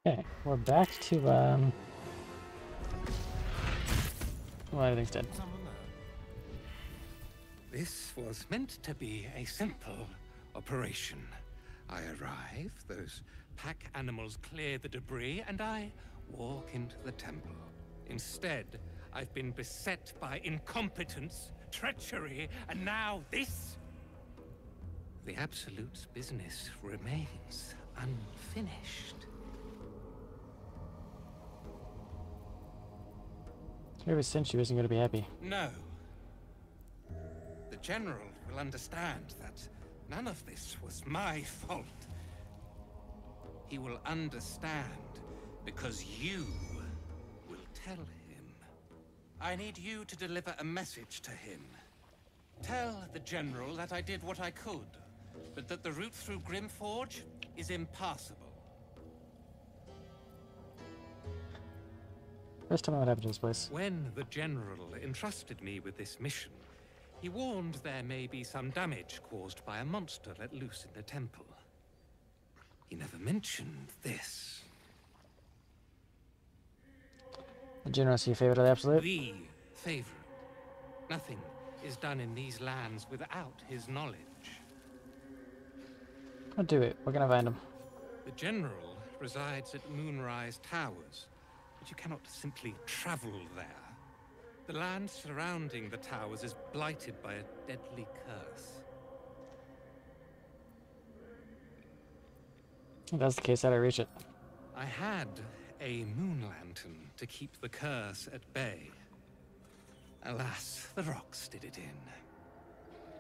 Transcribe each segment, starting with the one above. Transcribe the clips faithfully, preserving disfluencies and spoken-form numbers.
Okay, we're back to, um... well, everything's dead. This was meant to be a simple operation. I arrive, those pack animals clear the debris, and I walk into the temple. Instead, I've been beset by incompetence, treachery, and now this? The Absolute's business remains unfinished. Whoever sent you isn't going to be happy. No. The General will understand that none of this was my fault. He will understand because you will tell him. I need you to deliver a message to him. Tell the General that I did what I could, but that the route through Grimforge is impassable. First time I would happen to this place. When the General entrusted me with this mission, he warned there may be some damage caused by a monster let loose in the temple. He never mentioned this. The General's your favorite of the Absolute? The favorite. Nothing is done in these lands without his knowledge. I'll do it. We're gonna find him. The General resides at Moonrise Towers, but you cannot simply travel there. The land surrounding the towers is blighted by a deadly curse. If that's the case, how do I reach it? I had a moon lantern to keep the curse at bay. Alas, the rocks did it in.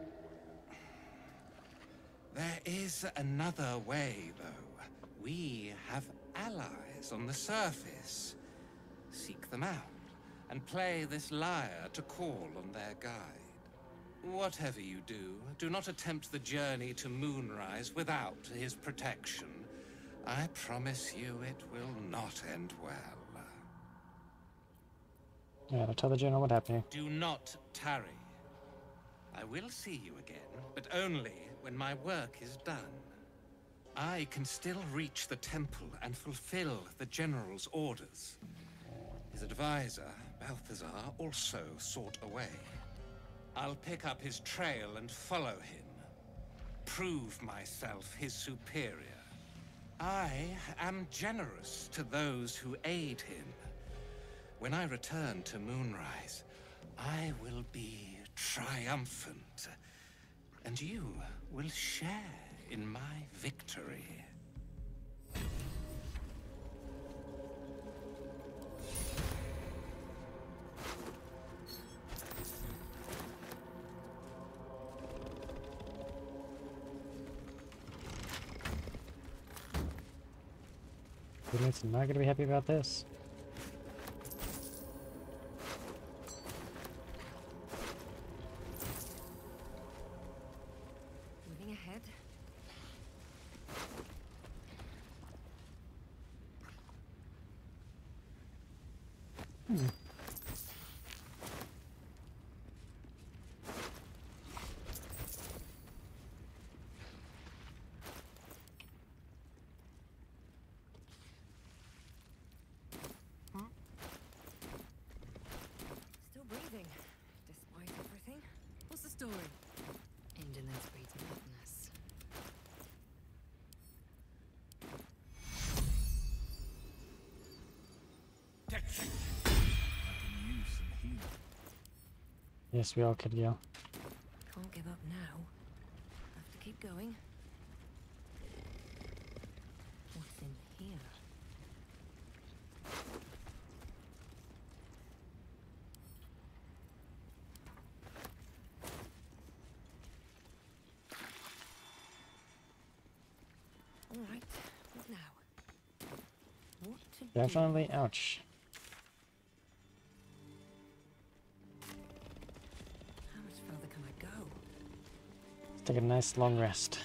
There is another way, though. We have allies on the surface. Seek them out, and play this lyre to call on their guide. Whatever you do, do not attempt the journey to Moonrise without his protection. I promise you it will not end well. Yeah, I'll tell the General what happened here. Do not tarry. I will see you again, but only when my work is done. I can still reach the temple and fulfill the General's orders. His advisor, Balthazar, also sought away. I'll pick up his trail and follow him. Prove myself his superior. I am generous to those who aid him. When I return to Moonrise, I will be triumphant. And you will share in my victory. Goodness, I'm not gonna be happy about this. Moving ahead. Hmm. Still breathing, despite everything. What's the story? Indolence breeds madness. Yes, we all could yell. Can't give up now. Have to keep going. What's in here? All right. What now? What to do? Definitely, ouch. How much further can I go? Let's take a nice long rest.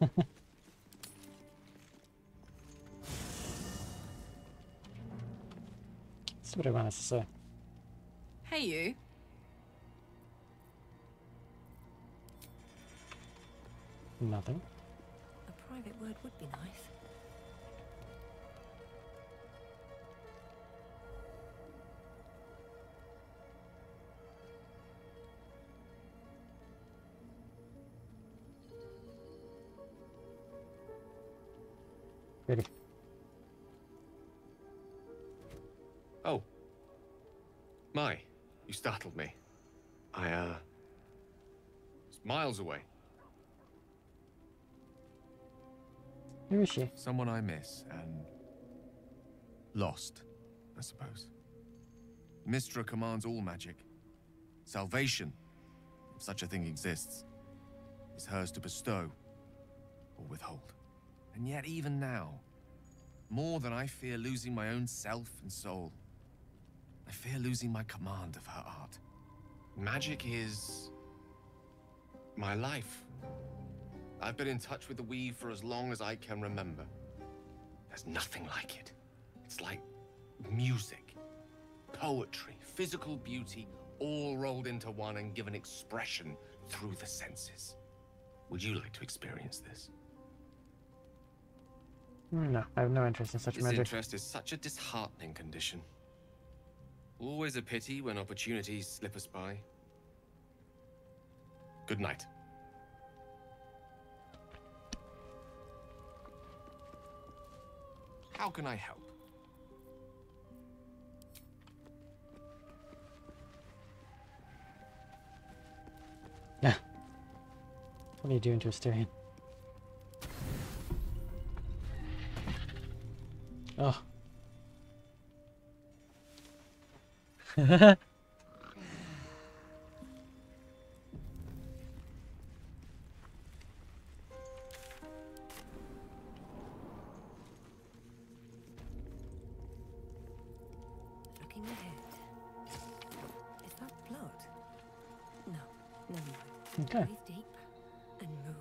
See what everyone has to say. Hey, you. Nothing. A private word would be nice. Oh. My, you startled me. I, uh... was miles away. Who is she? Someone I miss, and... lost, I suppose. Mystra commands all magic. Salvation, if such a thing exists, is hers to bestow or withhold. And yet, even now, more than I fear losing my own self and soul, I fear losing my command of her art. Magic is... my life. I've been in touch with the weave for as long as I can remember. There's nothing like it. It's like music, poetry, physical beauty, all rolled into one and given expression through the senses. Would you like to experience this? No, I have no interest in such This magic. interest is such a disheartening condition. Always a pity when opportunities slip us by. Good night. How can I help? Yeah. What are you doing to Asterion? Oh. Looking ahead. Is that blood? No, never mind. Okay. Breathe deep and move.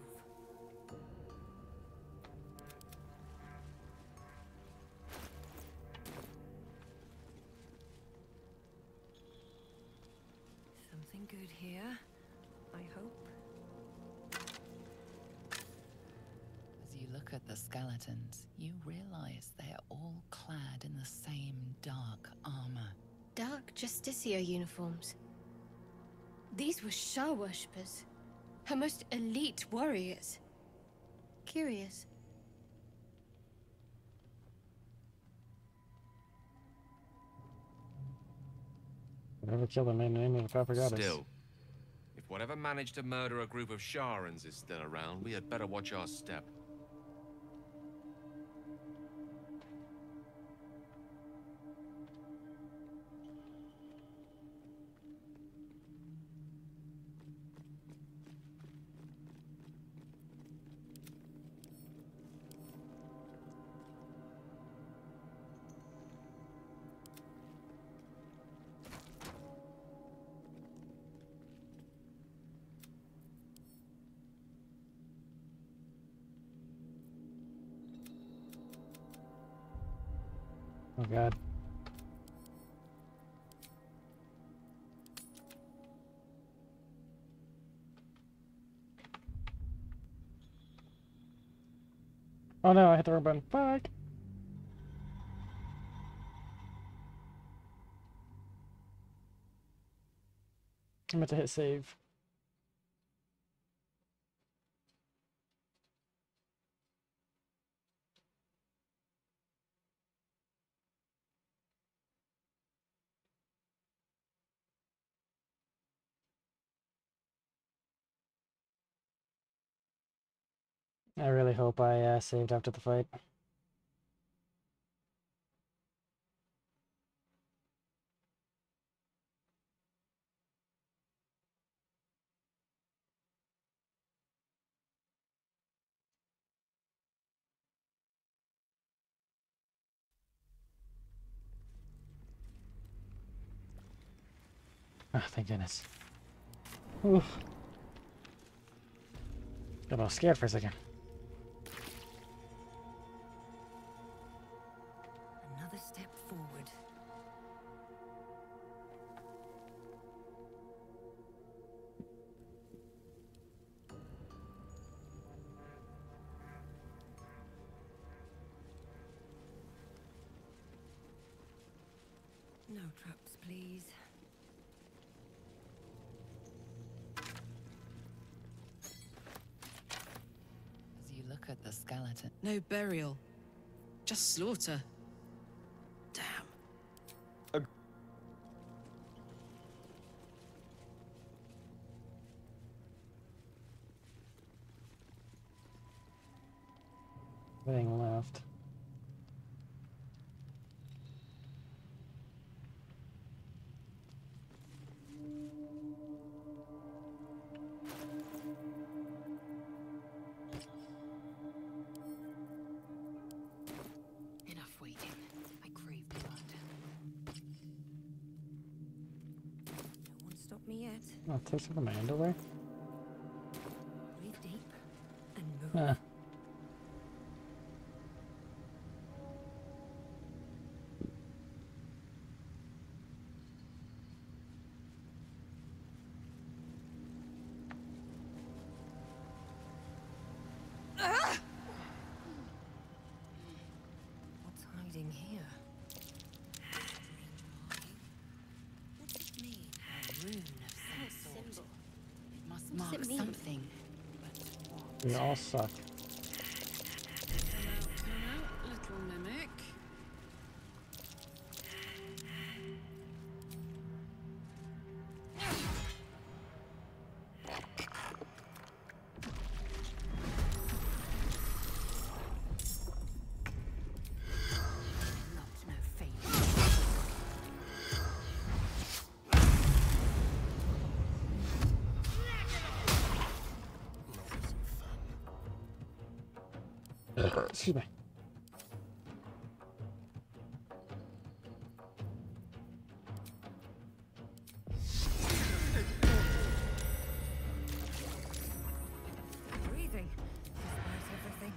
Something good here, I hope. As you look at the skeletons, you realize they are all clad in the same dark armor. Dark Justicia uniforms. These were Shah worshippers. Her most elite warriors. Curious. Whoever killed him in the name of the proper goddess. Still, if whatever managed to murder a group of Sharans is still around, we had better watch our step. Oh god. Oh no, I hit the wrong button. Fuck! I meant to hit save. I really hope I uh, saved after the fight. Oh, thank goodness. Oof. Got a little scared for a second. Another step forward. No traps, please. As you look at the skeleton, No burial. Just slaughter. Damn. A Everything left. Enough waiting. I crave blood. No one stopped me yet. Oh, it takes over my underwear? Breathe deep and move. Ah. What's hiding here? What's it mean? A rune of some sort. Symbol. It must What does mark it mean? something. But what? We all suck. Come out, come out, little mimic. Not no fate. Excuse me. Breathing, despite everything.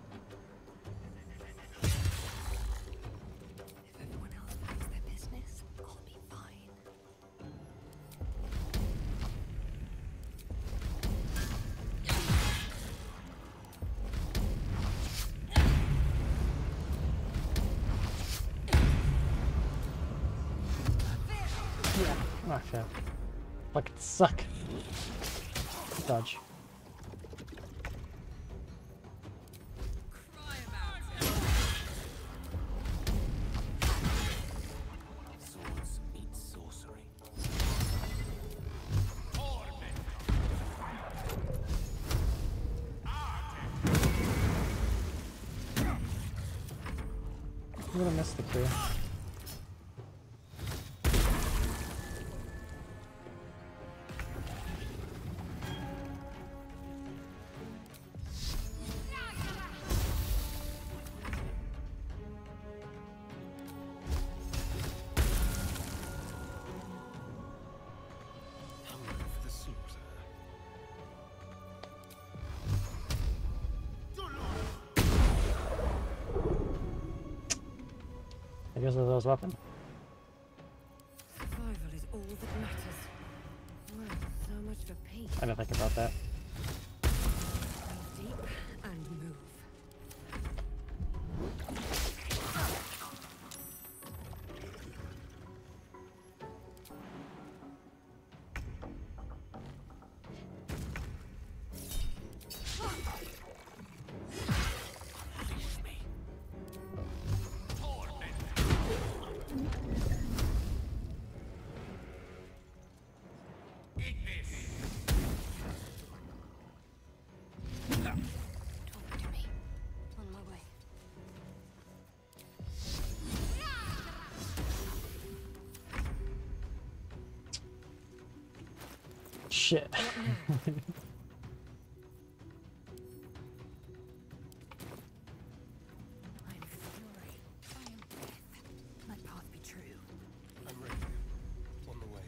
If everyone else finds their business, I'll be fine. Yeah. Oh, shit. Fucking suck. Dodge. Cry about it. Swords meet sorcery. I'm gonna miss the crew. Hunger for the slaughter. I guess with those weapons. Survival is all that matters. Well, so much for peace. I didn't think about that. Breathe deep and move. Unleash me. Eat this. Talk to me. On my way. Shit. I am fury. I am death. Let path be true. I'm ready. On the way.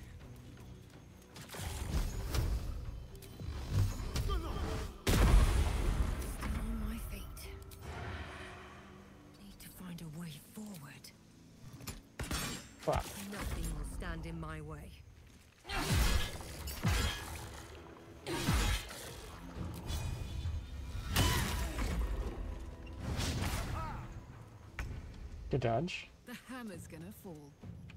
Still on my feet. Need to find a way forward. Fuck. Nothing will stand in my way. Good dodge. The hammer's gonna fall.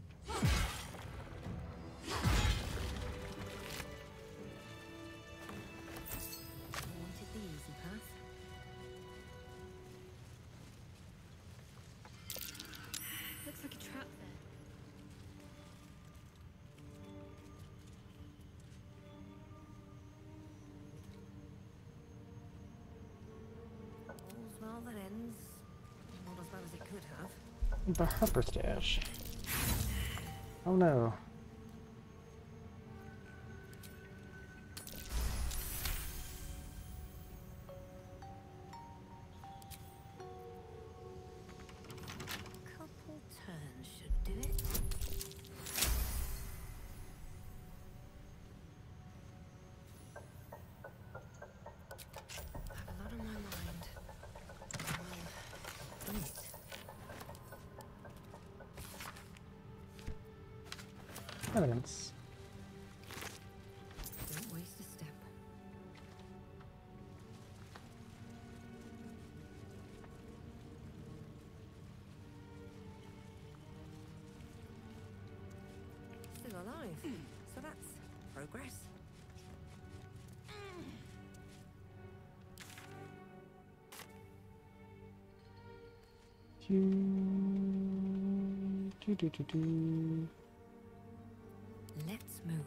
I wanted the easy path. Looks like a trap there. All's well that ends. The Harper stash. Oh no. Couple turns should do it. I have a lot on my mind. Well, do it. Evidence. Don't waste a step. Still alive. So that's progress. Do, do, do, do, do. Let's move.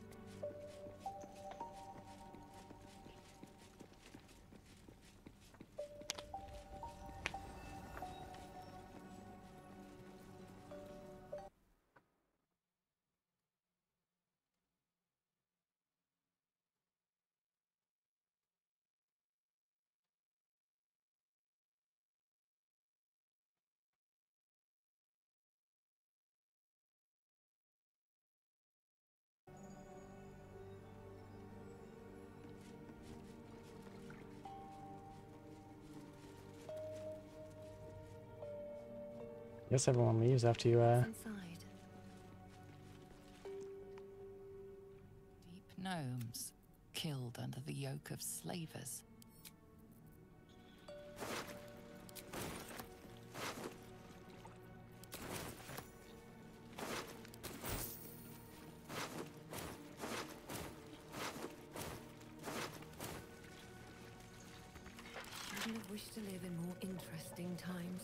Guess everyone leaves after you, uh... Inside. Deep gnomes, killed under the yoke of slavers. Wouldn't have wished to live in more interesting times.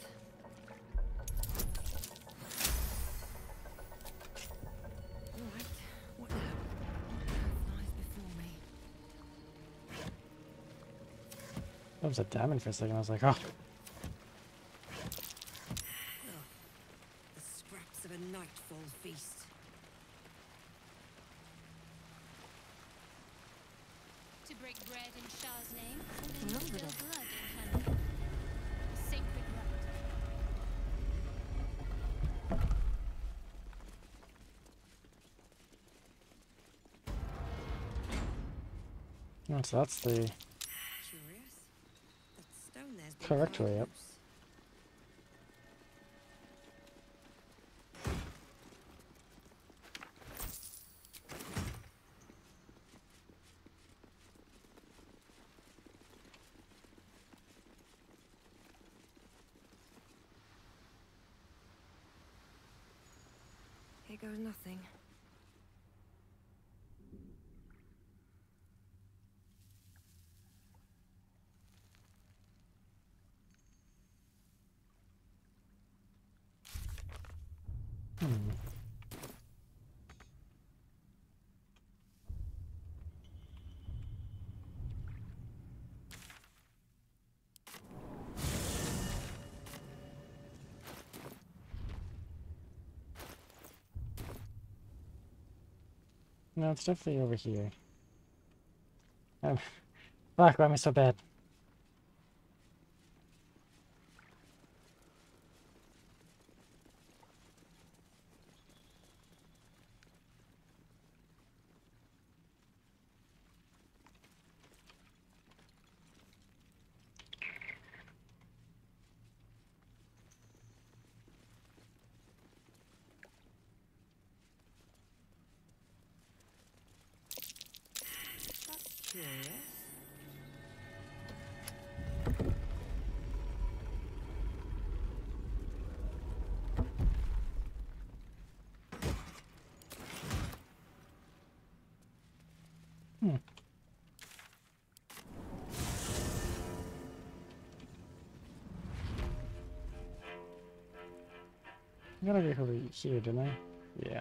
All right, what now? What lies before me? That was a diamond for a second. I was like, oh. Well, the scraps of a nightfall feast. To break bread in Shah's name, Well, and then but spill I- blood in Hamlet. A sacred rite. Oh, so that's the Curious. That stone there's been correct carved way up. loose. Here goes nothing. Hmm. No, it's definitely over here. Um, fuck, why am I so bad? That's curious. Hmm. I gotta go over here, didn't I? Yeah.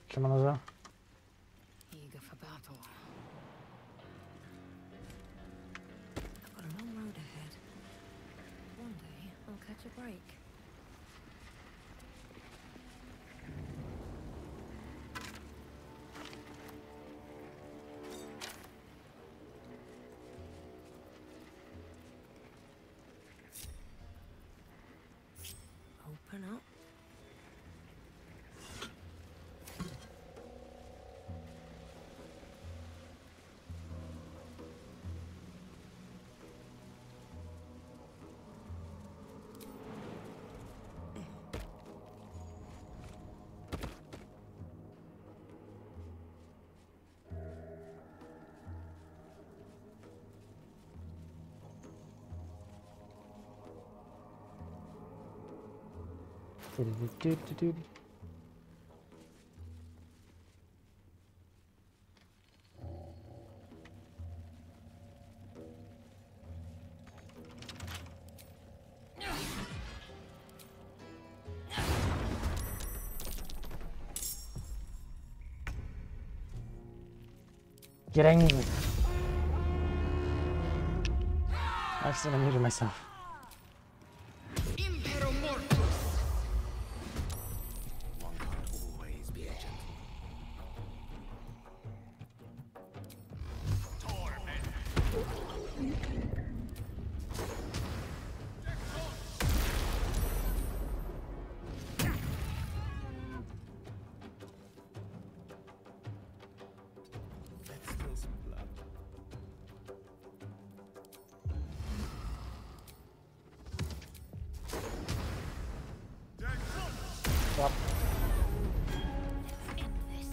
Siemano. Eager for battle. I've got a long road ahead. One day I'll catch a break. Open up. Do-do-do-do-do. Get angry. I accidentally muted myself. One can't always be a gentleman. Let's spill some blood. Well, Let's end this.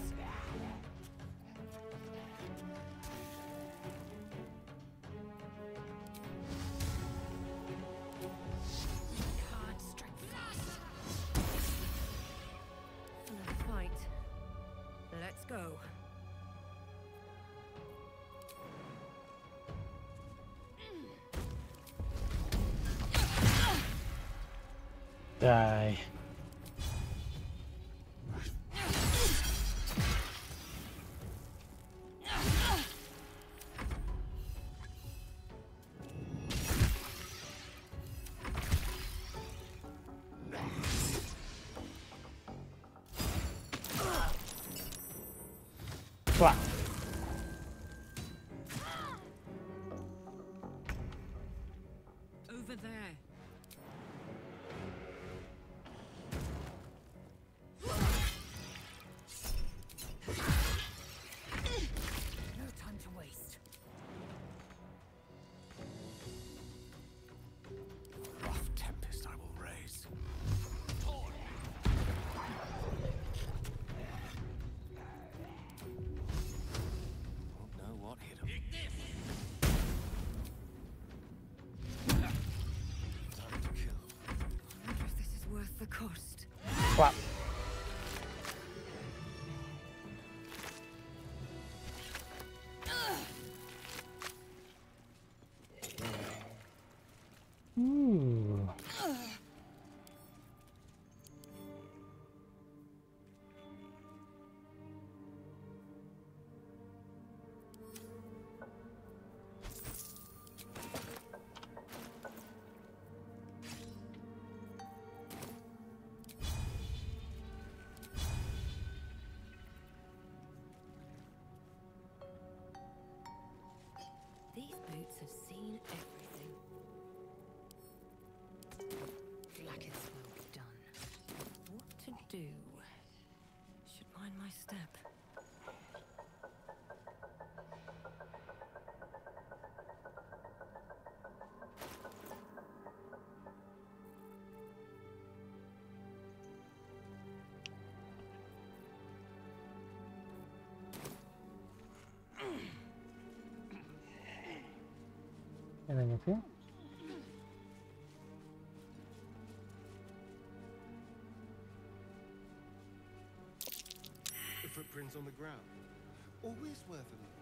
Can't strike fast. Another fight. Let's go. die. Blah. Over there. No time to waste. Rough tempest I will raise. Won't know what hit him. Time to kill. I wonder if this is worth the cost. Blah. Ooh. These boots have seen everything. Black is well done. What to do? Should mind my step. Anything up here? The footprints on the ground. Always worth a look.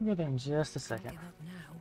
go there in just a Can't second. give up now.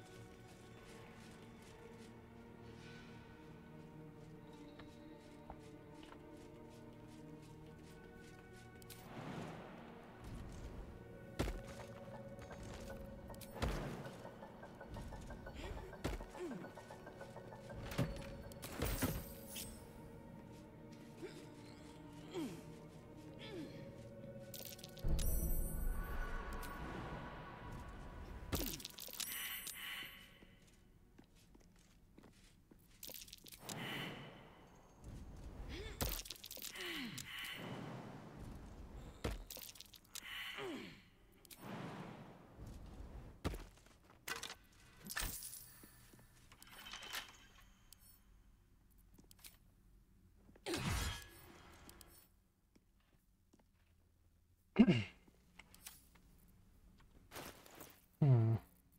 Hmm.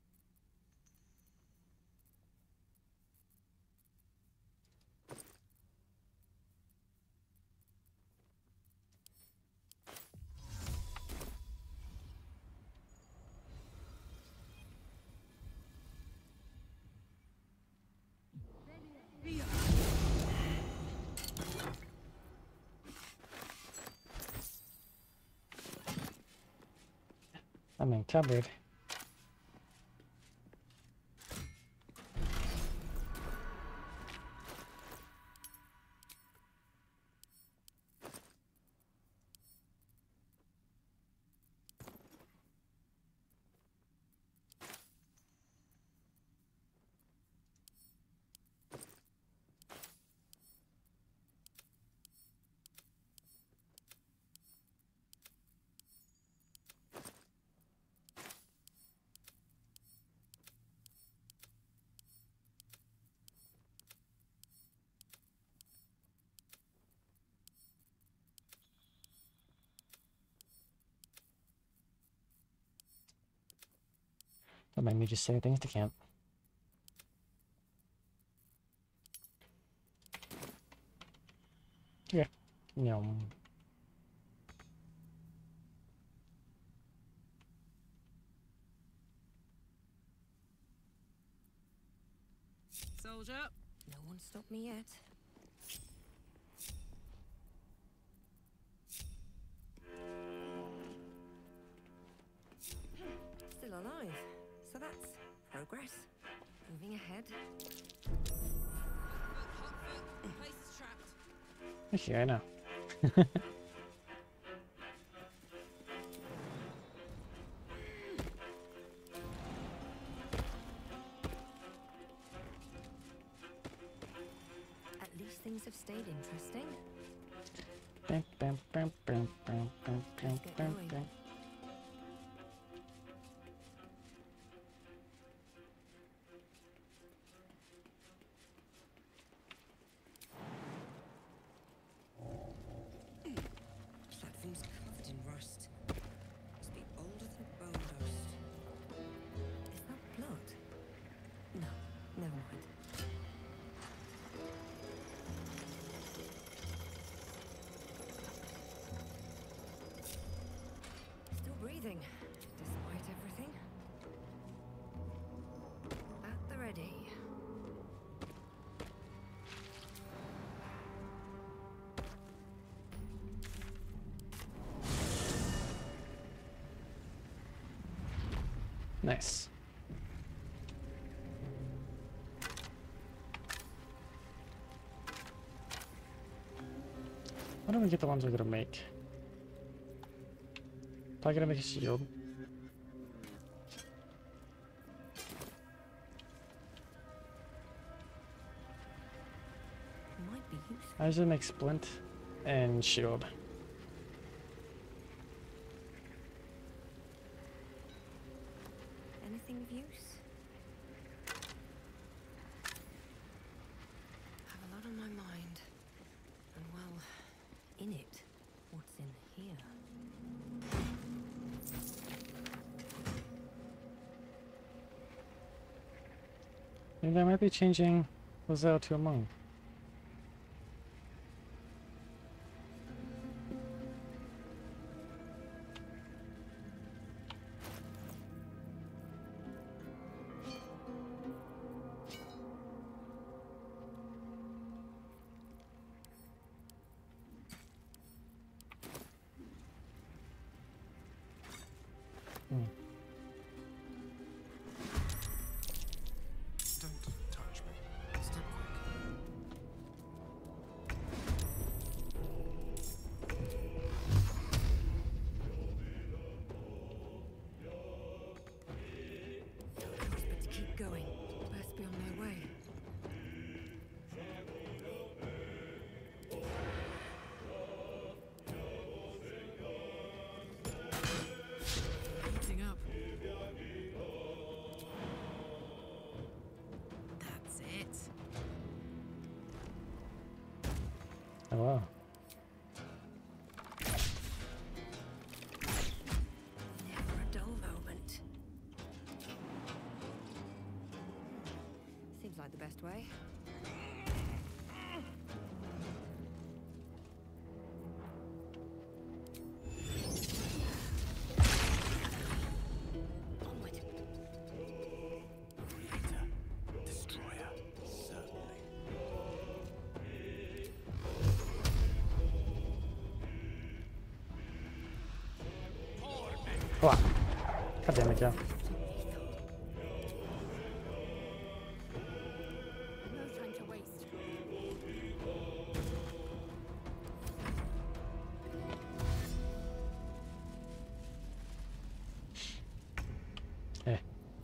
I mean, cupboard. That made me just say things to camp. Yeah. No. Soldier. No one stopped me yet. Still alive. So that's progress. Moving ahead. Hot foot. Place is trapped. Actually, I know. At least things have stayed interesting. Bam, bam, bam, bam, bam, bam, bam, Let's get bam, going. bam. Platform's covered in rust. Must be older than Baldur's. Is that blood? No, never mind. Still breathing, despite everything. At the ready. Nice. Why don't we get the ones we're gonna make? Probably gonna make a shield. Might be useful. I usually make splint and shield. Anything of use? Have a lot on my mind. And well, in it, what's in here? Maybe I might be changing Lizelle to a monk. Hello. Never a dull moment. Seems like the best way. Onward. Creator, destroyer, certainly. Oh. God damn it, Joe. No time to waste. Hey.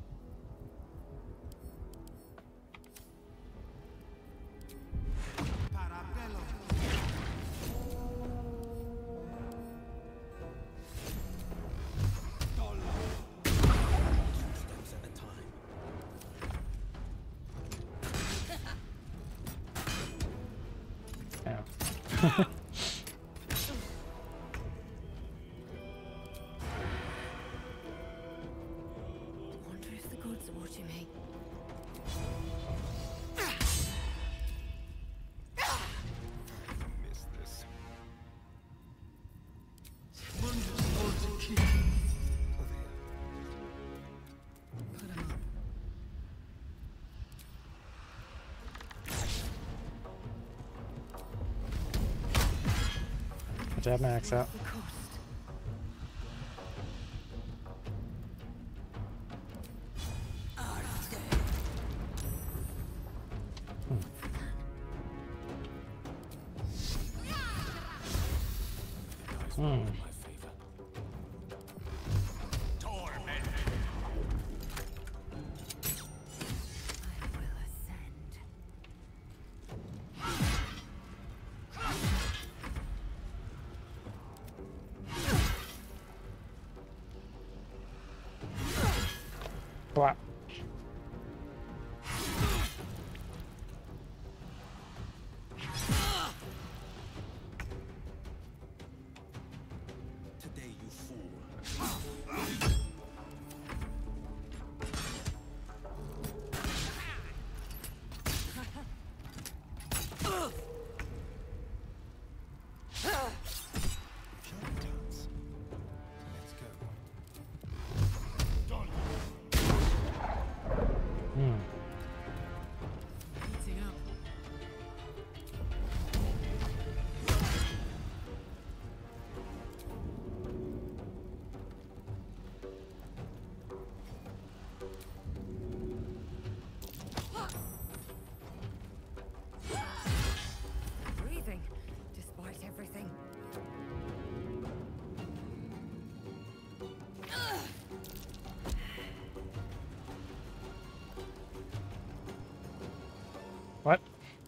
Steps at a time. Ow. Wonder if the gods are watching me. Miss this. Put 'em up. Good job, Max out. The cost. Hmm. My favor. Torment. I will ascend. What? Today, you fool. Show the dance. Let's go. Hmm. Heating up. Breathing, despite everything. What?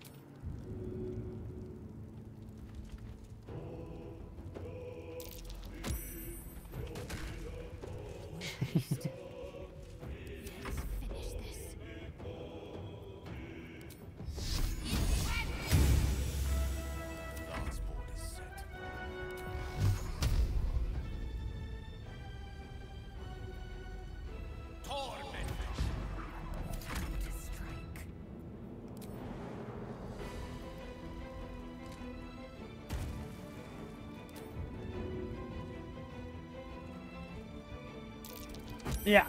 Waste. Let's finish this. Lance board is set. Torment. Time to strike. Yeah.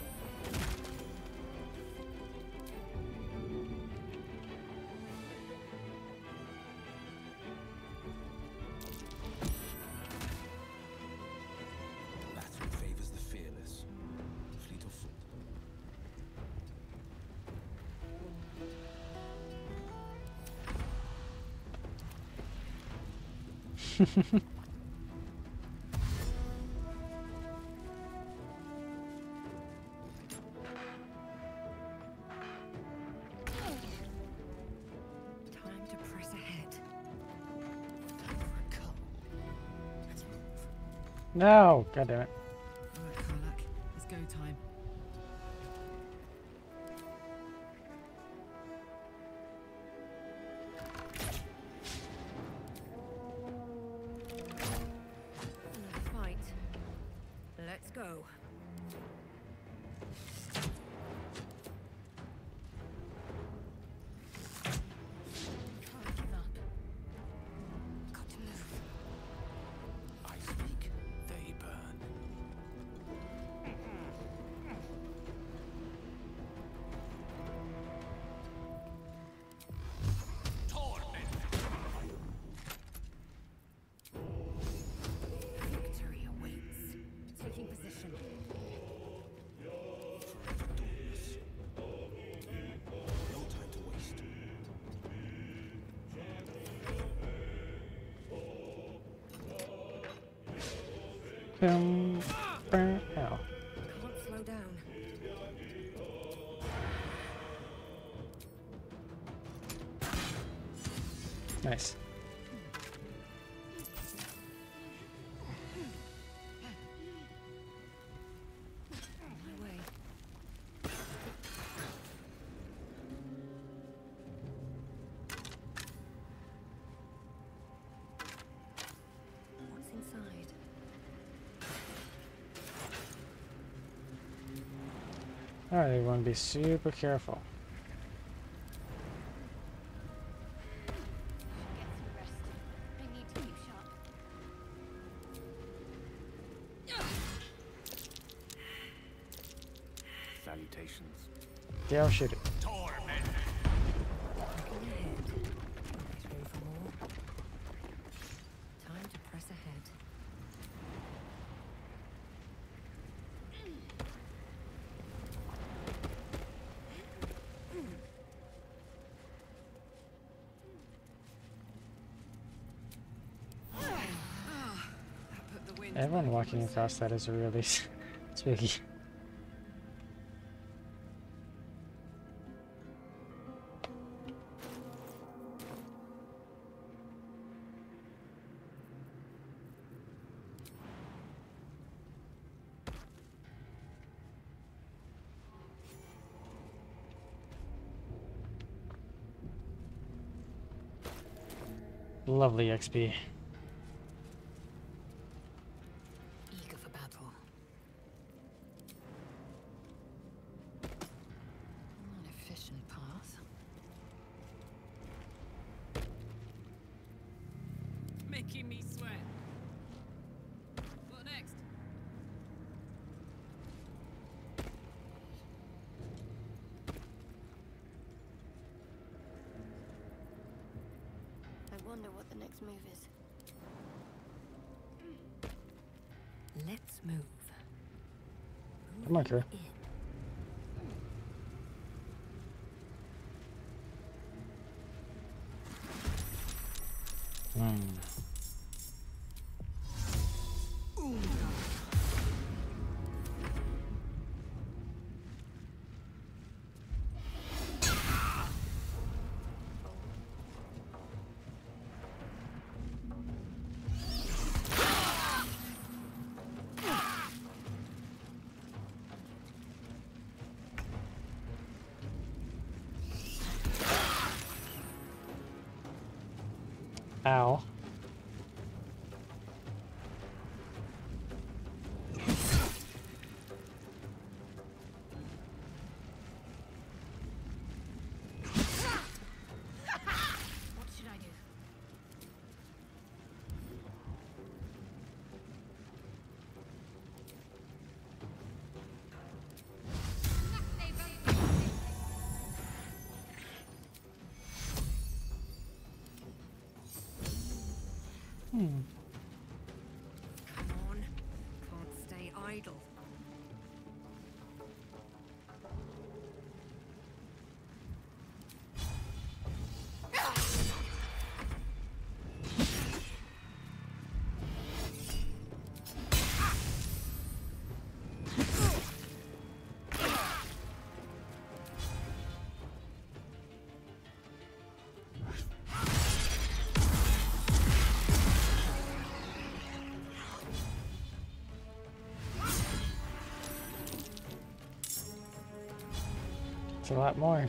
Battle favors the fearless. Fleet of foot. Time to press ahead. Time for a cull. Let's move. No. God damn it. Alright, Karlak. It's go time. Boom. Boom. Ow. Can't slow down. Nice. My way. What's inside? Alright, everyone, be super careful. Get some rest. I need to keep sharp. Salutations. Yeah, I'll shoot it. Looking ahead. There's room for more. Time to press ahead. That put the wind Everyone back in walking my across that is really spooky. Lovely X P. Eager for battle. An efficient path. Making me sweat. What next? I wonder what the next move is. Let's move. Come on, crew. In. Hmm. Ow. What should I do? Hmm. Come on. Can't stay idle. It's a lot more.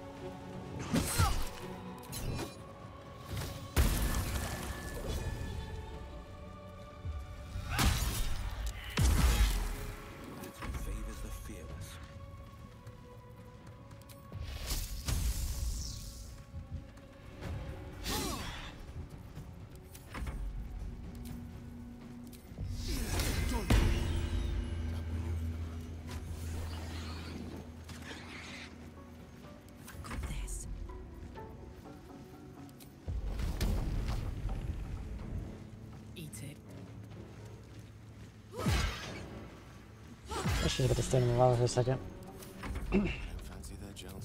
Favors the fearless. Got this. Eat it. I should have to stand in the lava for a second. Fancy their chances.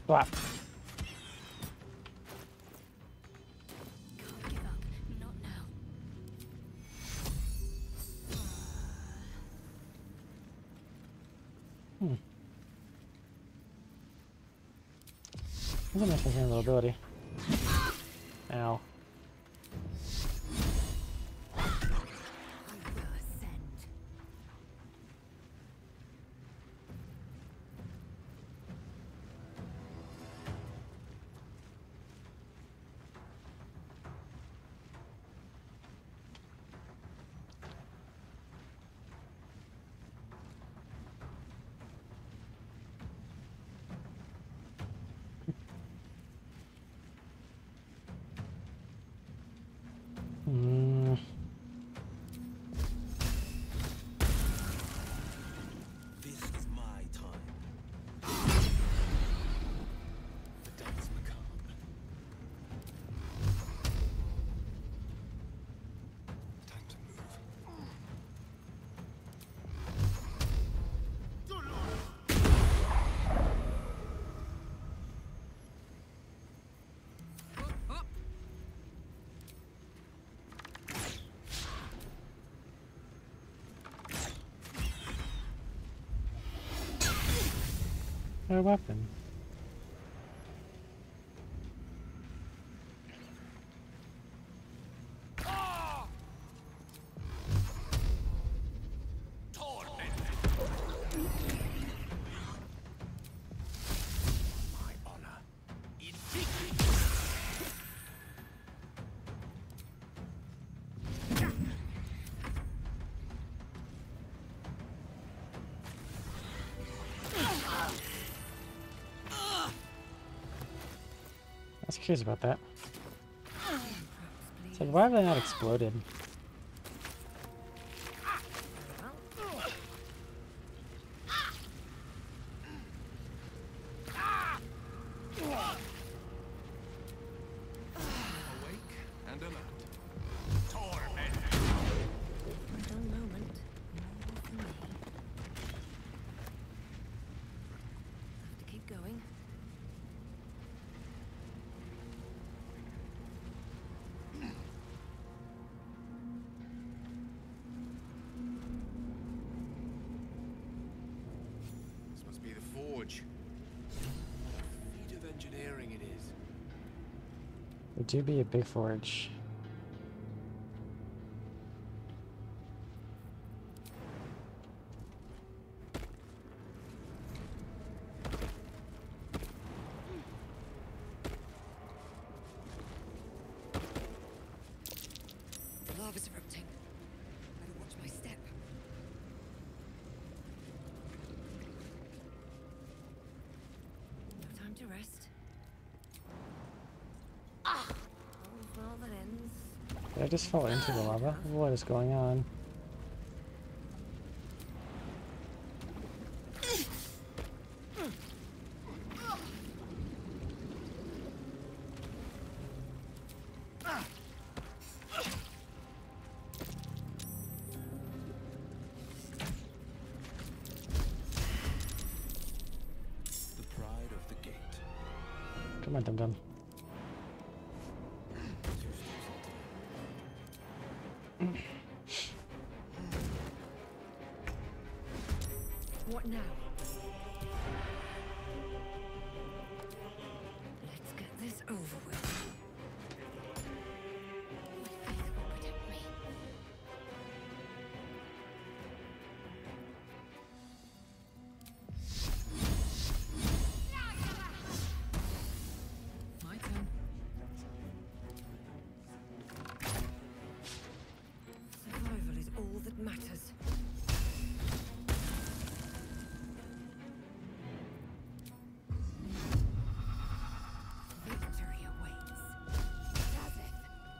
Flap. Can't give up. Not now. Hmm. That's a nice little ability. Ow. I will ascend. Mm. This is my time. The dance macabre. Time to move. A weapon. My honor. I was curious about that. It's like, why have they not exploded? Awake and alert. Torment. A dull moment. More for me. Have to keep going. This must be the forge. What feat of engineering it is. It do be a big forge. Lava's erupting. Better watch my step. No time to rest. Ah! All's well that ends. Did I just fall into the lava? What is going on? The pride of the gate. Come on, dum dum. What now? Let's get this over with. My faith will protect me. My turn. Survival is all that matters. Victory awaits. Does it?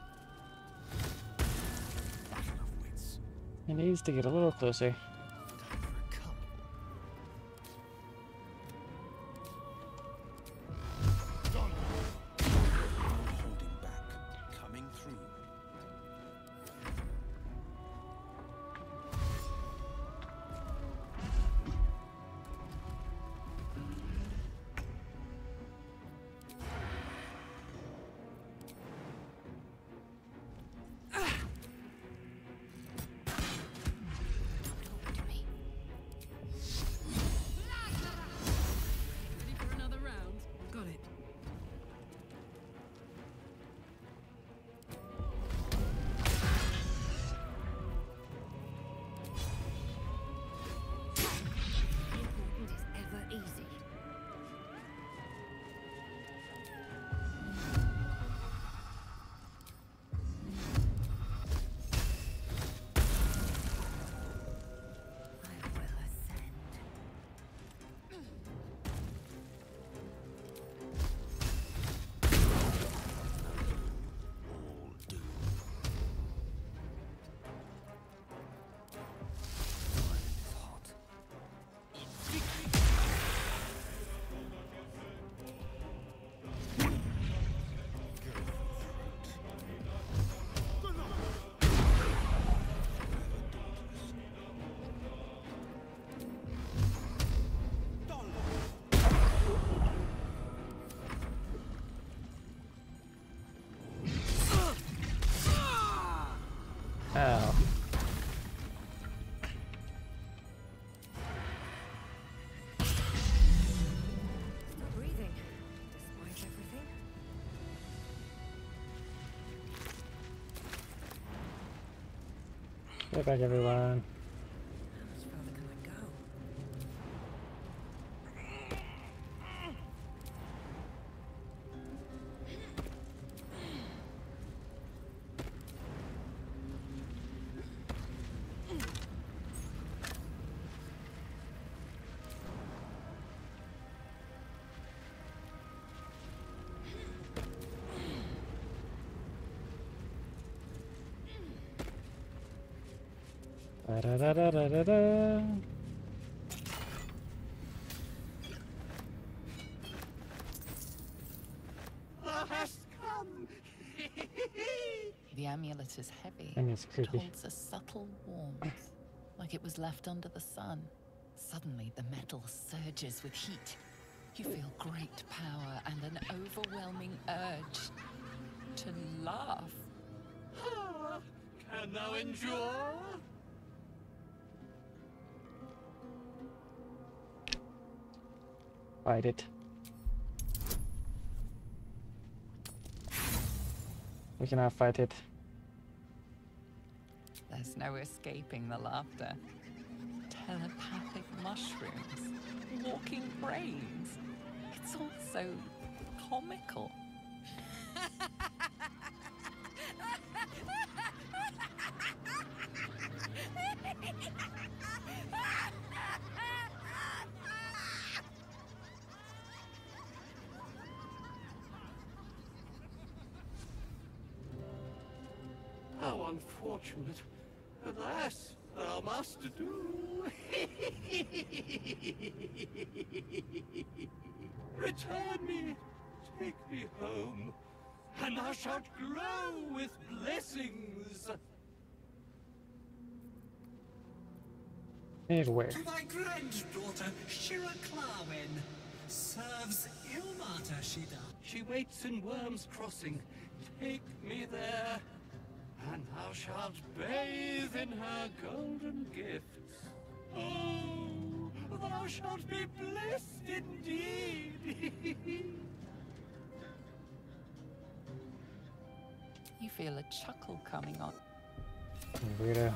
Battle of wits. It needs to get a little closer. Time for a cup. Done. Holding back. Coming through. Get back, everyone. How much further can I go? Da da da da da da da. Thou hast come! The amulet is heavy. And it's It creepy. holds a subtle warmth, like it was left under the sun. Suddenly, the metal surges with heat. You feel great power and an overwhelming urge to laugh. Ah, can thou endure? Fight it. We cannot fight it. There's no escaping the laughter. Telepathic mushrooms, walking brains. It's all so comical. How unfortunate. Alas, thou must do. Return me, take me home, and thou shalt glow with blessings. Need where? To thy granddaughter, Shira Clarwen. Serves Ilmata, she does. She waits in Worm's Crossing. Take me there, and thou shalt bathe in her golden gifts. Oh, thou shalt be blessed indeed. You feel a chuckle coming on. Weirdo.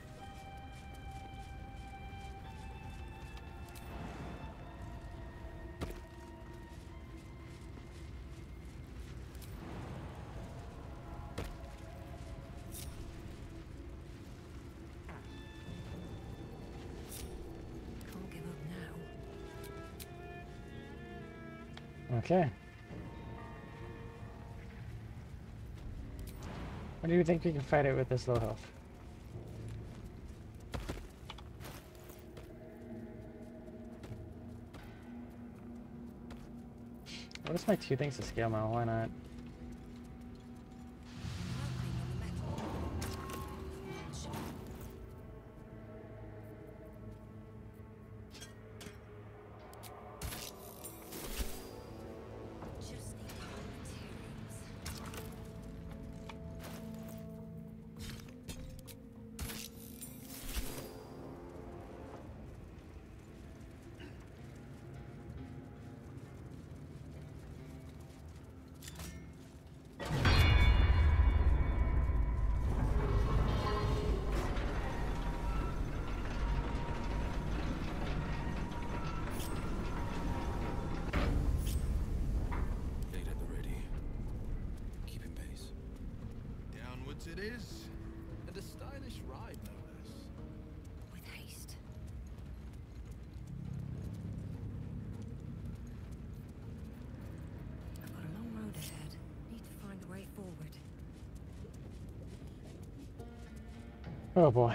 Can't give up now. Okay. What do you think we can fight it with this low health? What is my two things to scale now? Why not? Just need more materials. Gate at the ready. Keeping pace. Downwards it is, and a stylish ride, no less. With haste. I've got a long road ahead. Need to find a way forward. Oh boy.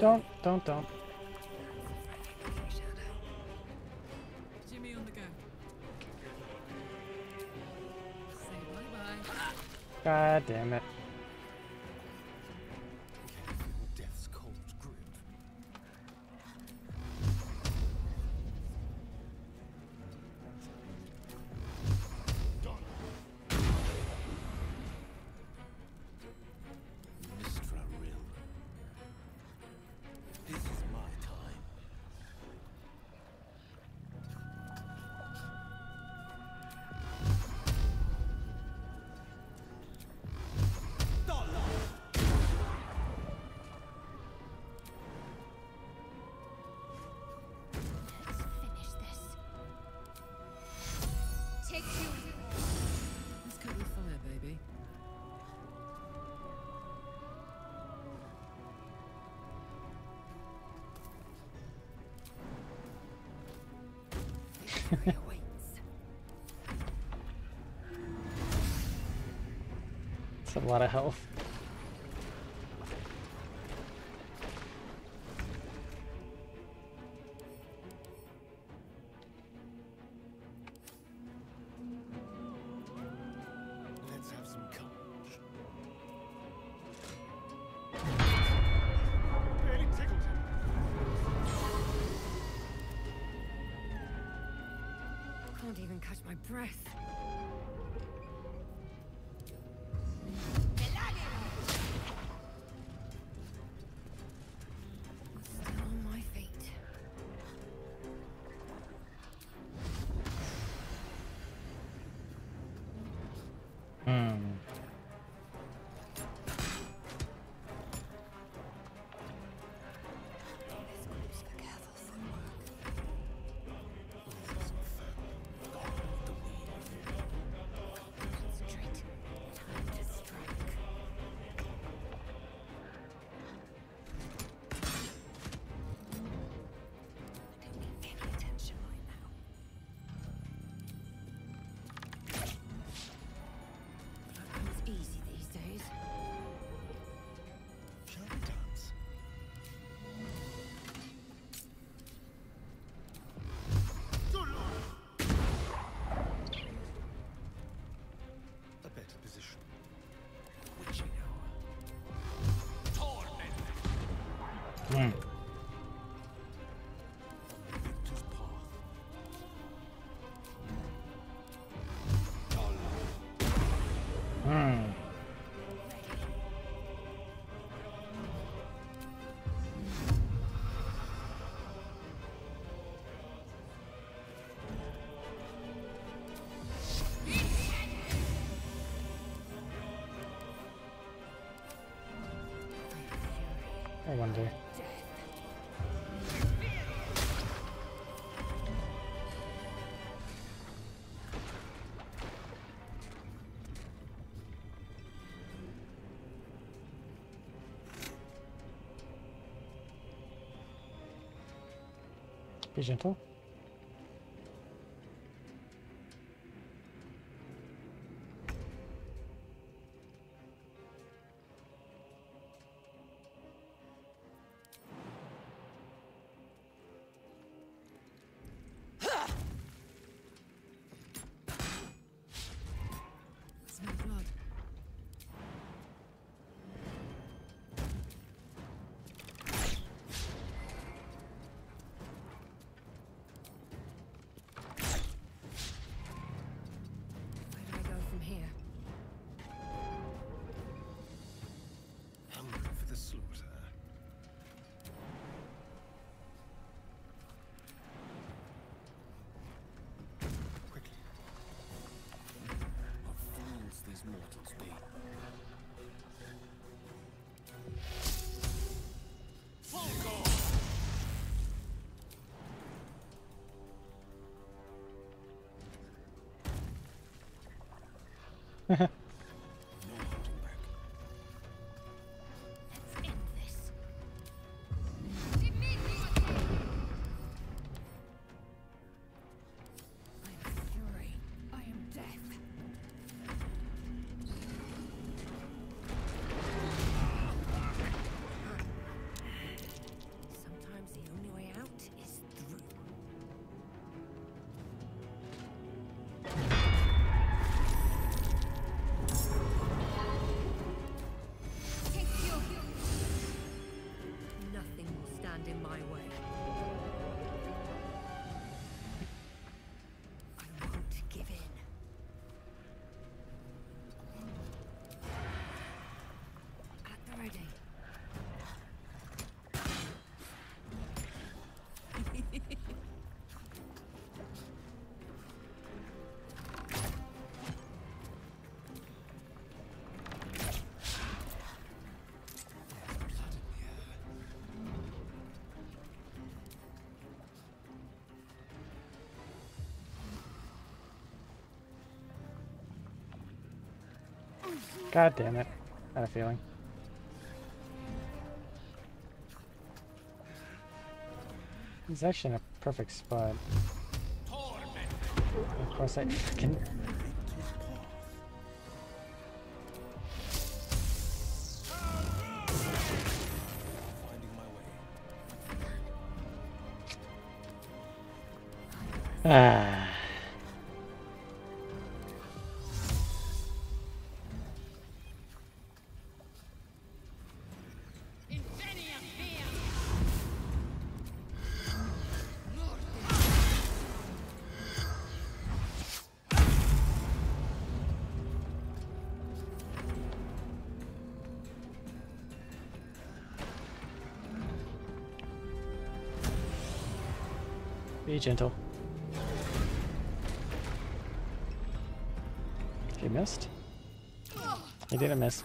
Don't, don't, don't. Jimmy on the go. Say bye-bye. God damn it. Death's cold grip. Mistra Rill. This is my time. Let's finish this. Take you. Let's cook with fire, baby. Victory awaits. It's a lot of health. Let's have some courage. Barely tickled him. Can't even catch my breath. Still on my feet. Hmm. This group's for careful footwork. Concentrate. Time to strike. I don't need any attention right now. That comes easy these days. Shall we dance? A better position. Witching hour. Torment. Hmm. On the victor's path. Hmm. I wonder. Be gentle. Smell blood. Where do I go from here? Hungry for the slaughter. Quickly. What fools these mortals be. No holding back. Let's end this. I am fury. I am death. God damn it. I had a feeling. He's actually in a perfect spot. Of course I can. Ah. Be gentle. He missed? He didn't miss.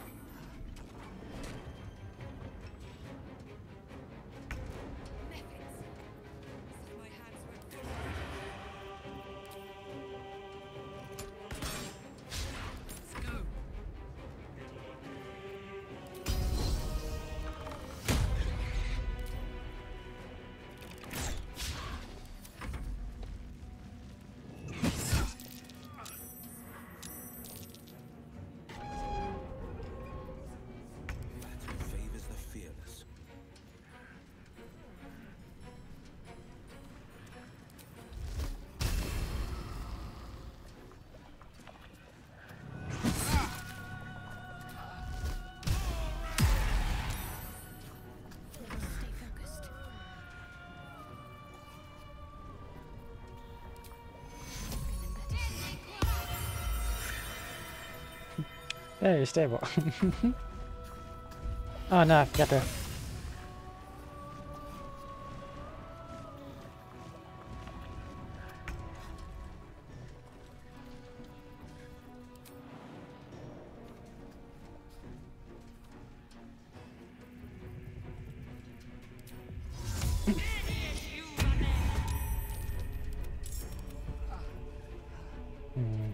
Hey, you're stable. Oh no, I forgot to. Hmm.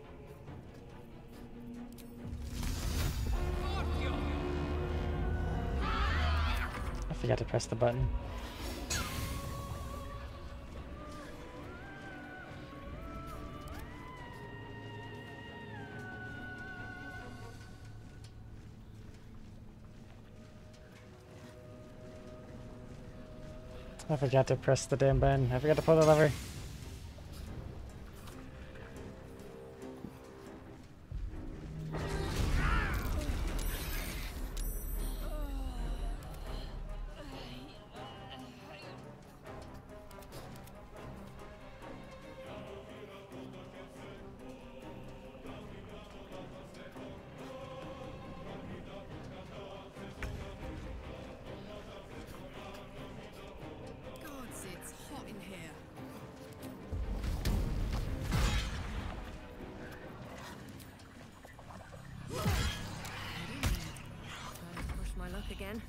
I forgot to press the button. I forgot to press the damn button. I forgot to pull the lever. Gods, it's hot in here. Time to push my luck again.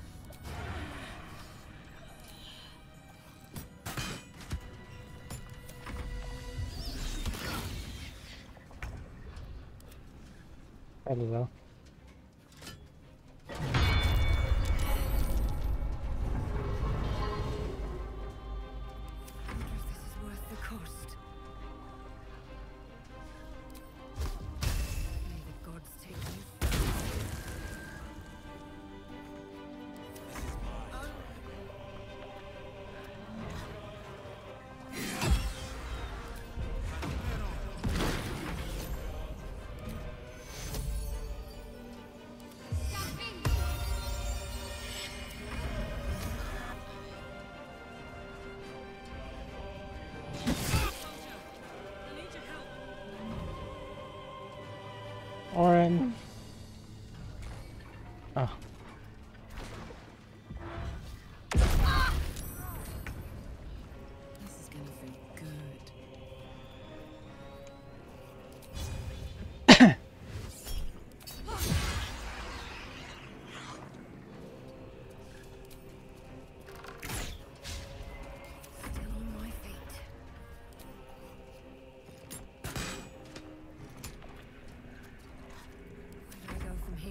Probably will. I wonder if this is worth the cost. May the gods take you. Orin. Oh. This is gonna feel good. Still on my feet. Where do I go from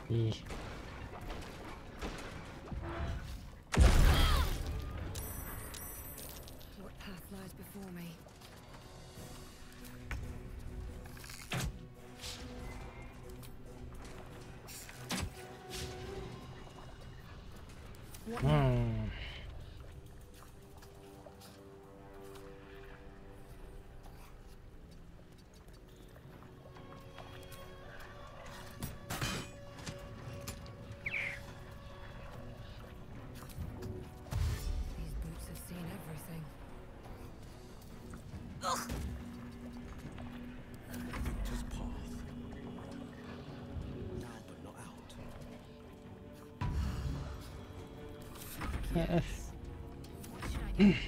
E. What path lies before me? Hmm. These boots have seen everything. Victor's path. Now but not out. Yes. What should I do?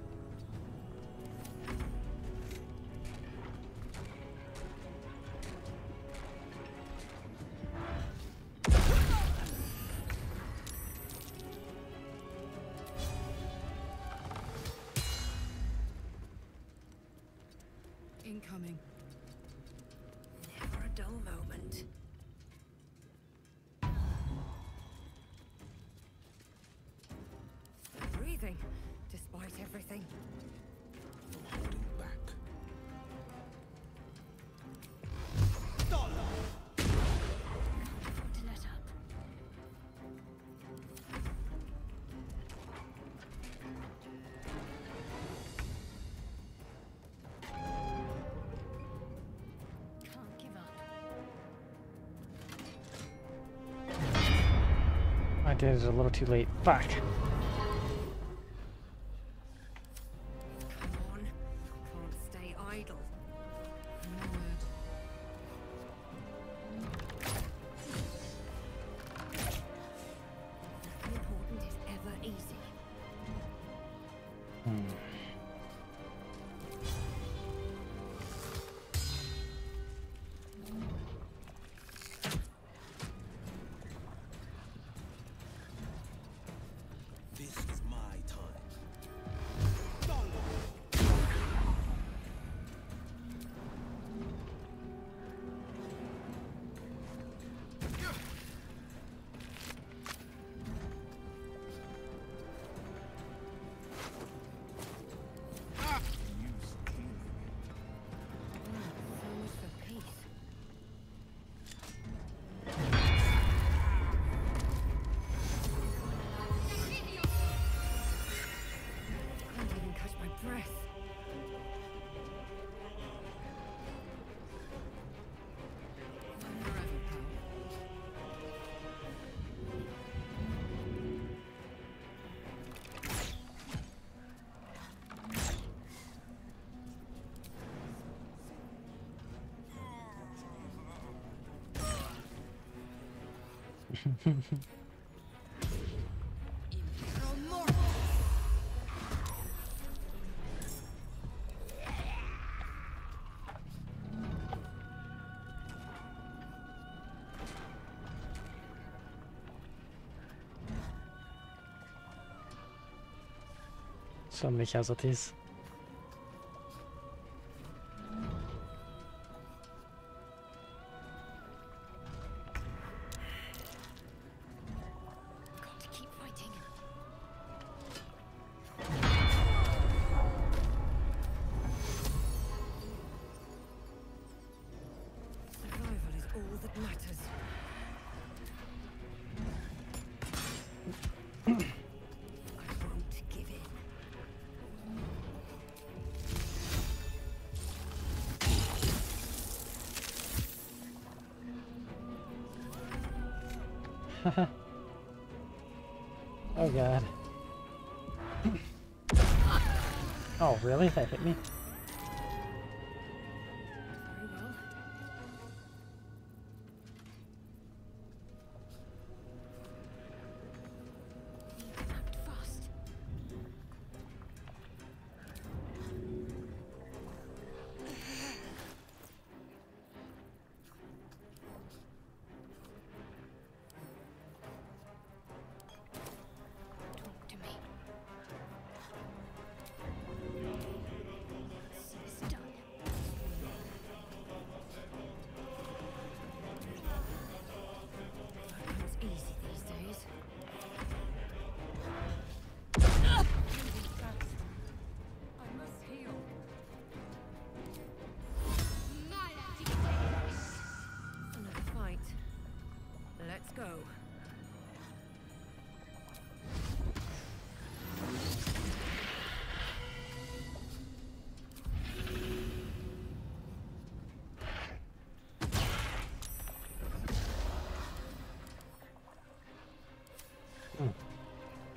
Incoming. Never a dull moment. Breathing, despite everything. No holding back. To let up. Can't give up. I did it a little too late. Fuck. Come on. Can't stay idle. Forward. Nothing important is ever easy. Hmm. This is my time. Use healing. So much for peace. Can't even catch my breath. Forever, pal. So many casualties. Got to keep fighting. Survival is all that matters. I won't give in. Oh god. Oh really? That hit me? Very well. Act fast. Talk to me.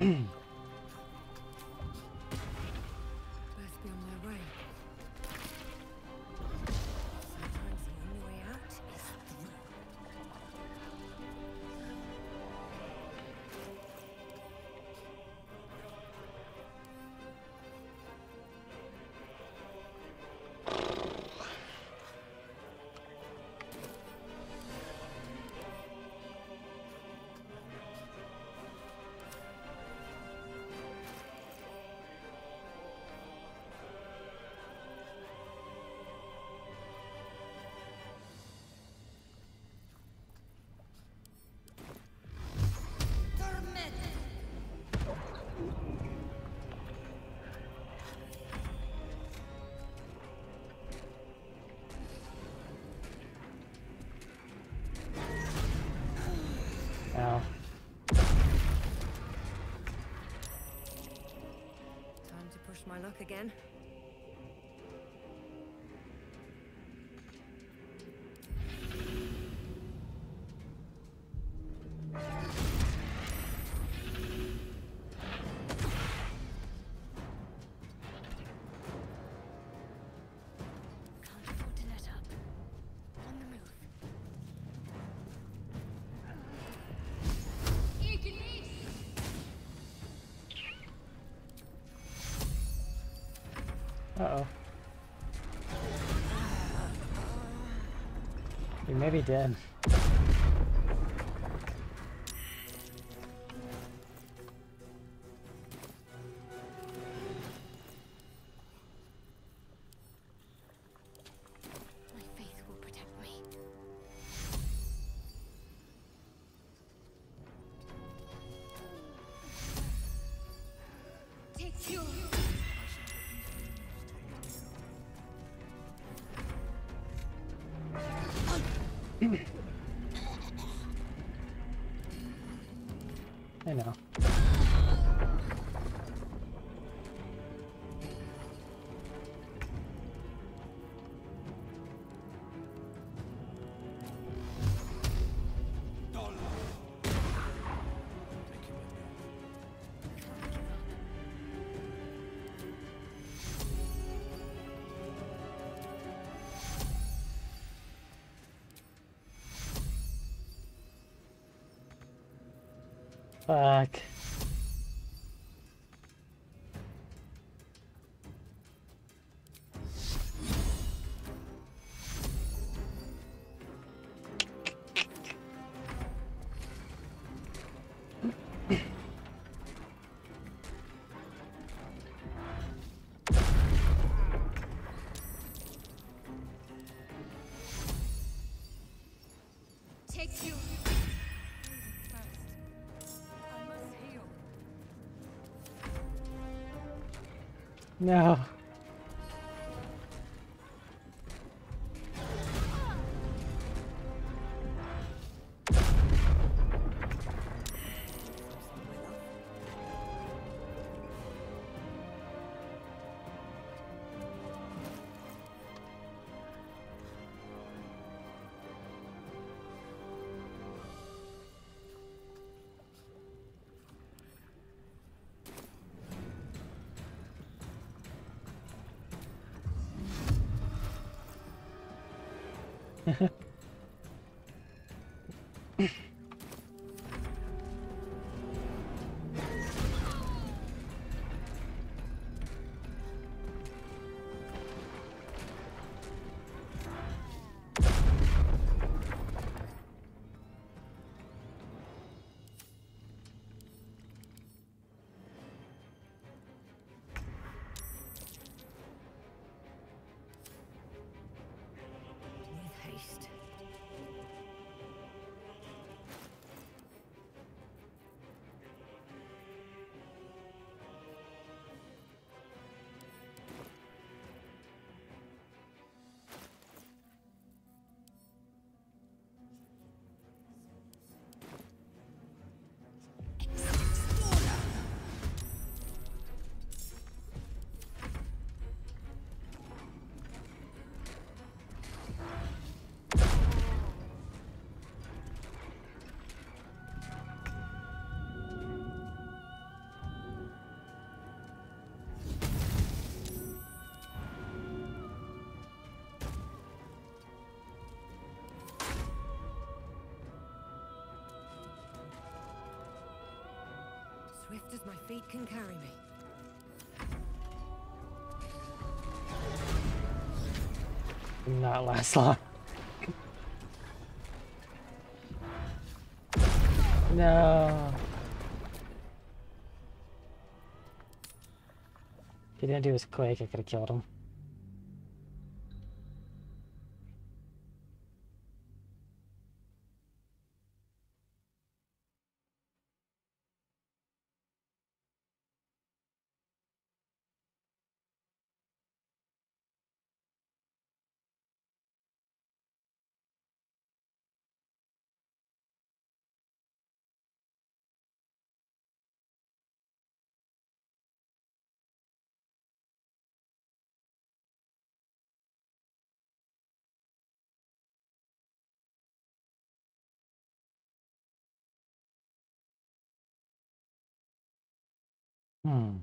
Best be on my way. Sometimes the only way out is through. Ow. Time to push my luck again. Can't afford to let up. On the move. Uh-oh. You may be dead. My faith will protect me. Take you. I know. Fuck. Take you. No. With haste. Swift as my feet can carry me. Did not last long. No. If he didn't do his quake, I could have killed him. Hmm.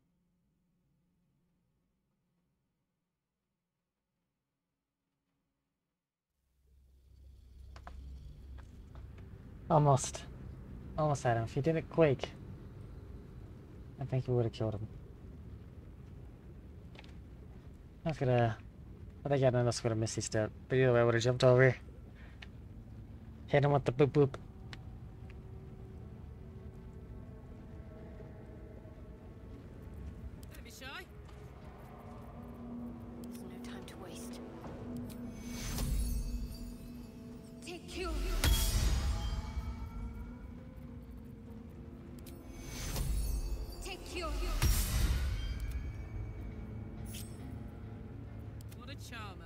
Almost. Almost had him. If he didn't quake, I think he would have killed him. I was gonna... I think I had enough with a missy step. But either way, I would have jumped over. Hit him with the boop boop. Don't be shy. There's no time to waste. Take you. Take you. What a charmer.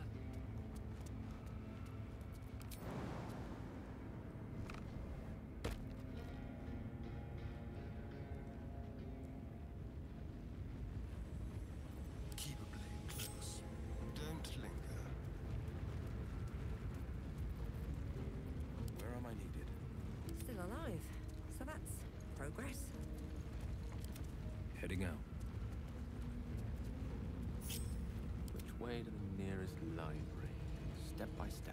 Keep a blade close. Don't linger. Where am I needed? Still alive. So that's progress. Heading out. Which way to the nearest library? Step by step.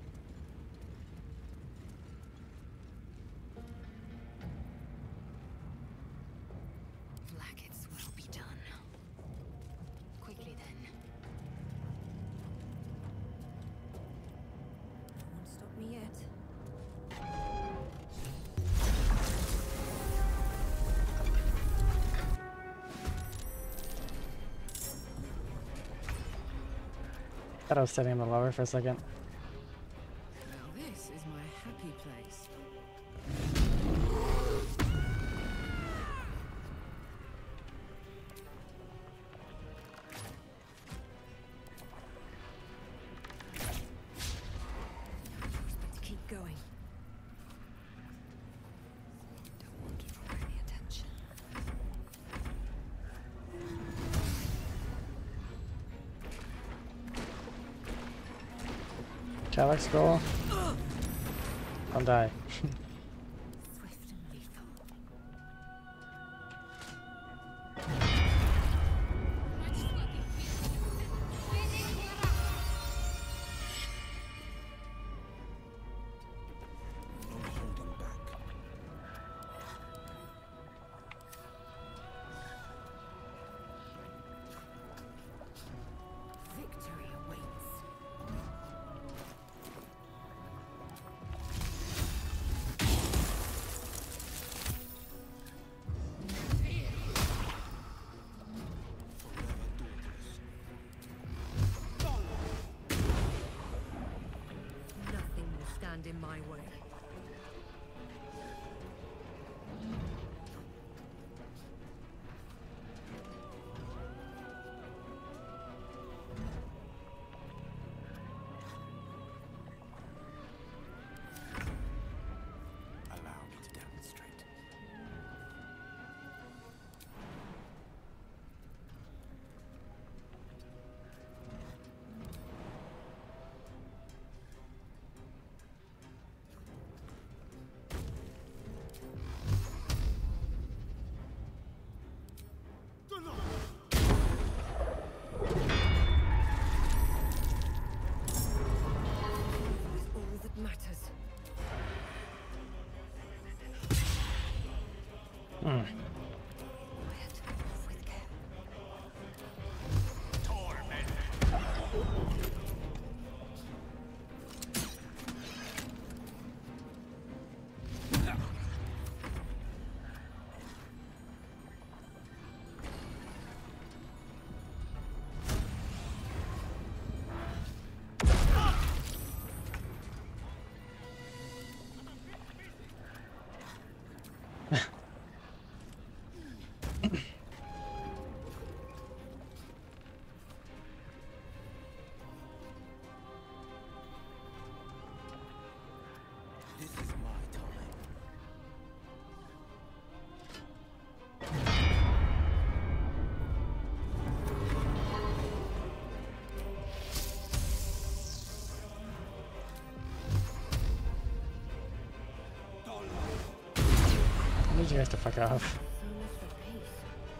Blackets will be done. Quickly then. Won't stop me yet. Thought I was setting him lower for a second. Now this is my happy place. Expect to keep going. Don't want to draw any attention. Chalice scroll. I'll die. Swift and lethal. No holding back. Victory awaits. Nothing will stand in my way. Allow me to demonstrate. Is all that matters. Hmm. you guys to fuck off. So much for peace.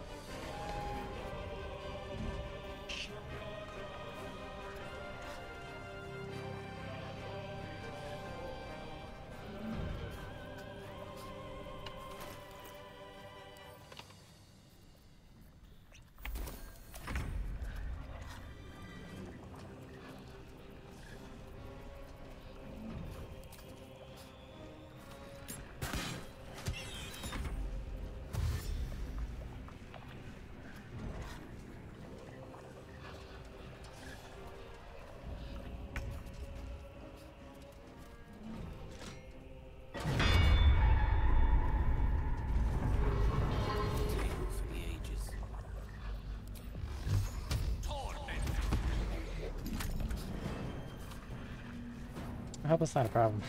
I hope it's not a problem.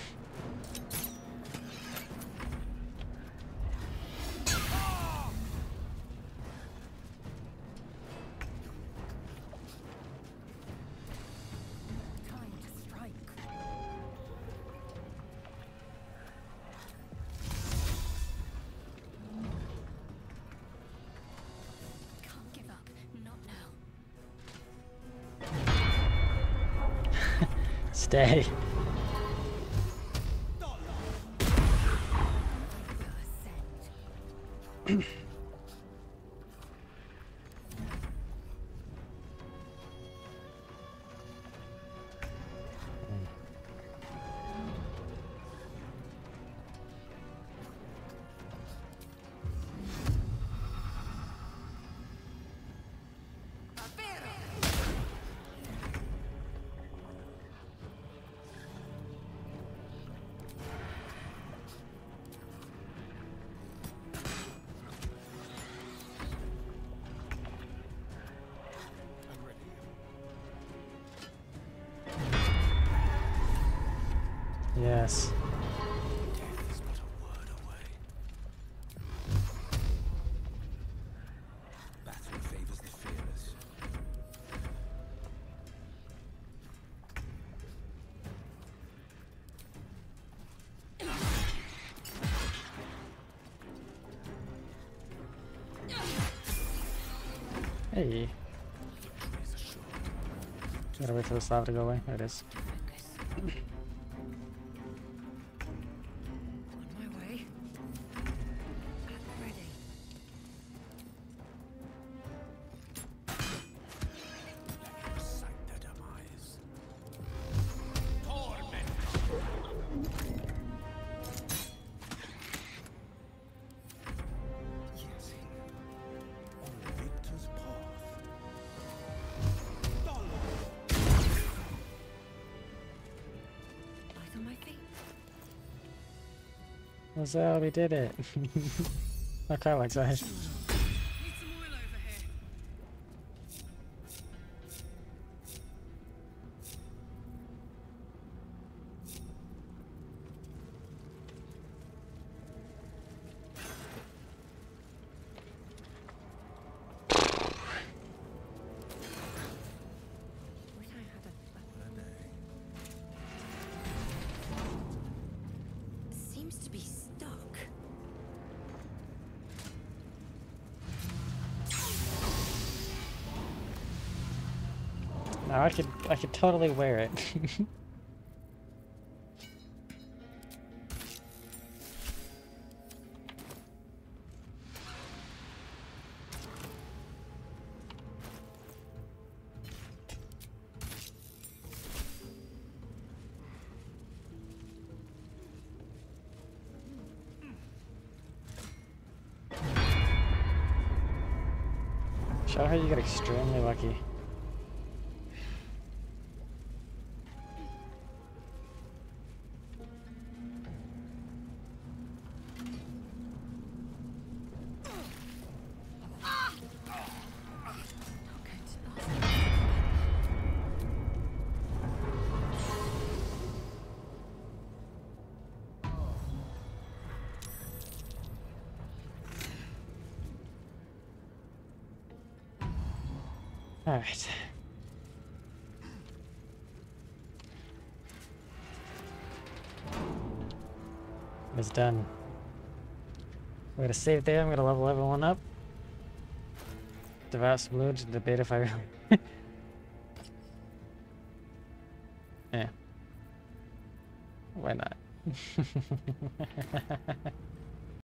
Time to strike. Can't give up. Not now. Stay. Yes. Death is but a word away. Battle favors the fearless. Hey. Gotta wait for this lava to go away. There it is. So we did it. Not quite like that. Need some oil over here. Wish I had a. Seems to be stuck. No, I could I could totally wear it. Show her you got extremely lucky. All right. It's done. We're gonna save there. I'm gonna level everyone up. Devout some loot and debate if I really. Yeah. Why not?